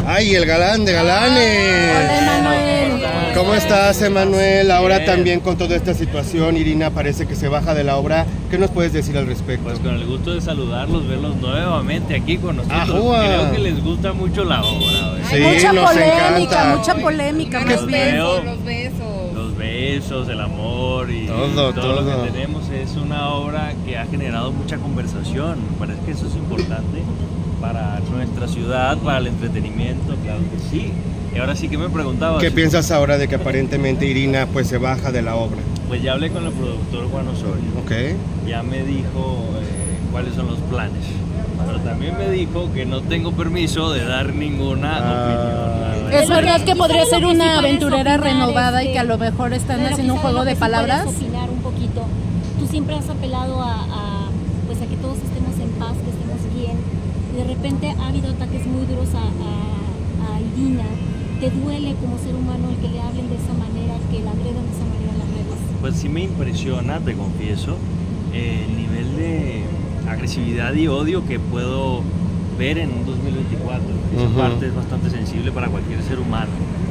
Ay, el galán de galanes. Hola, Emanuel. ¿Cómo estás, Emanuel? Ahora también con toda esta situación, Irina parece que se baja de la obra. ¿Qué nos puedes decir al respecto? Pues con el gusto de saludarlos, verlos nuevamente aquí con nosotros. ¡Ajúa! Creo que les gusta mucho la obra. Sí, Mucha nos polémica, encanta. mucha polémica. Más bien. Los besos, el amor y Todo. lo que tenemos es una obra que ha generado mucha conversación. Me parece que eso es importante para nuestra ciudad, para el entretenimiento, claro que sí. Y ahora sí que me preguntaba. ¿Qué piensas ahora de que aparentemente Irina pues se baja de la obra? Pues ya hablé con el productor Juan Osorio. Ok. Ya me dijo cuáles son los planes. Pero también me dijo que no tengo permiso de dar ninguna opinión. ¿Es verdad que podría ser una aventurera renovada y que a lo mejor están haciendo un juego de palabras? ¿Puedes opinar un poquito? Tú siempre has apelado pues a que todos estemos en paz, que estemos bien. Y de repente ha habido ataques muy duros a Irina. ¿Te duele como ser humano el que le hablen de esa manera, que la agredan de esa manera en las redes? Pues sí me impresiona, te confieso, el nivel de agresividad y odio que puedo ver en un 2024. Esa parte es bastante sensible para cualquier ser humano.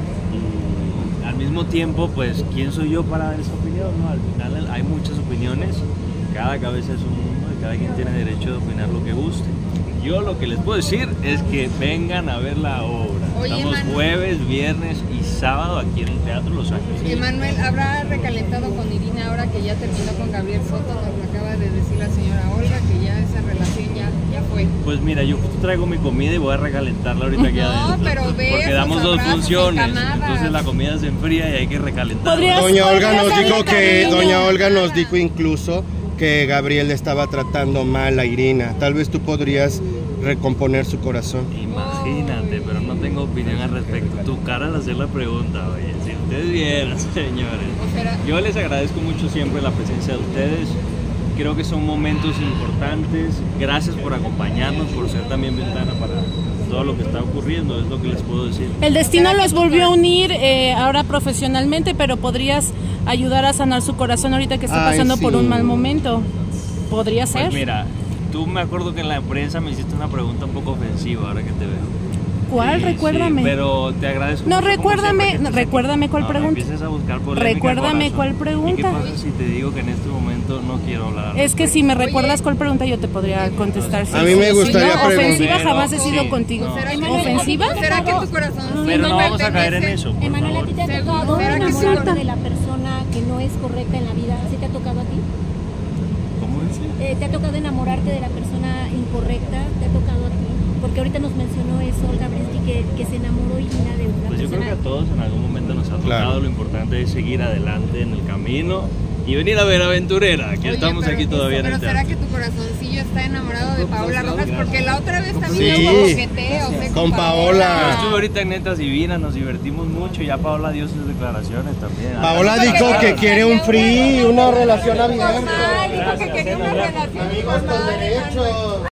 Y al mismo tiempo, pues, ¿quién soy yo para dar esa opinión? ¿No? Al final hay muchas opiniones, cada cabeza es un mundo y cada quien tiene derecho de opinar lo que guste. Yo lo que les puedo decir es que vengan a ver la obra. Oye, estamos jueves, viernes y sábado aquí en el Teatro Los Ángeles. Emanuel, ¿habrá recalentado con Irina ahora que ya terminó con Gabriel Soto? Nos lo acaba de decir la señora Olga, que ya esa relación ya fue. Pues mira, yo justo traigo mi comida y voy a recalentarla ahorita aquí adentro. No, pero besos, porque damos dos abrazos, funciones, encamadas. entonces la comida se enfría y hay que recalentarla. Doña Olga nos darle dijo que cariño. Doña Olga nos dijo incluso que Gabriel le estaba tratando mal a Irina. Tal vez tú podrías recomponer su corazón. Imagínate, pero no tengo opinión al respecto. Tu cara al hacer la pregunta, oye, si ustedes vieran, señores. Yo les agradezco mucho siempre la presencia de ustedes. Creo que son momentos importantes. Gracias por acompañarnos, por ser también ventana para todo lo que está ocurriendo, es lo que les puedo decir. El destino los volvió a unir ahora profesionalmente, pero podrías ayudar a sanar su corazón ahorita que está pasando por un mal momento. ¿Podría ser? Pues mira, tú me acuerdo que en la prensa me hiciste una pregunta un poco ofensiva ahora que te veo. ¿Cuál? Sí, Recuérdame. sí, pero te agradezco. No, mucho, recuérdame, como recuérdame cuál pregunta. Empieces a buscar polémica, Recuérdame corazón. cuál pregunta. ¿Y qué pasa si te digo que en este momento no quiero hablar? Es que si me recuerdas cuál pregunta yo te podría contestar. A mí me gustaría no, preguntar. ofensiva jamás he sido Sí. contigo. No. ¿Ofensiva? ¿Será que tu corazón Pero no vamos a caer en eso, por Emanuel, ¿a favor. ti te ha tocado ¿Será que enamorarte sí? de la persona que no es correcta en la vida? ¿Sí te ha tocado a ti? ¿Cómo dice? ¿Te ha tocado enamorarte de la persona incorrecta? ¿Te ha tocado a ti? Porque ahorita nos mencionó eso, Olga Brinsky, que se enamoró Irina de una Pues yo creo persona. que a todos en algún momento nos ha tocado. Claro. Lo importante es seguir adelante en el camino y venir a ver Aventurera, que Oye, estamos pero- aquí todavía en Pero el ¿será teatro. que tu corazoncillo está enamorado de Paola Rojas? Porque la otra vez Sí. también hubo coqueteo, Con Paola. Yo estuve ahorita en Netas Divinas, nos divertimos mucho, ya Paola dio sus declaraciones también. Paola dijo que quiere un free, una relación abierta. Dijo que quería una relación Amigos con formal, derechos.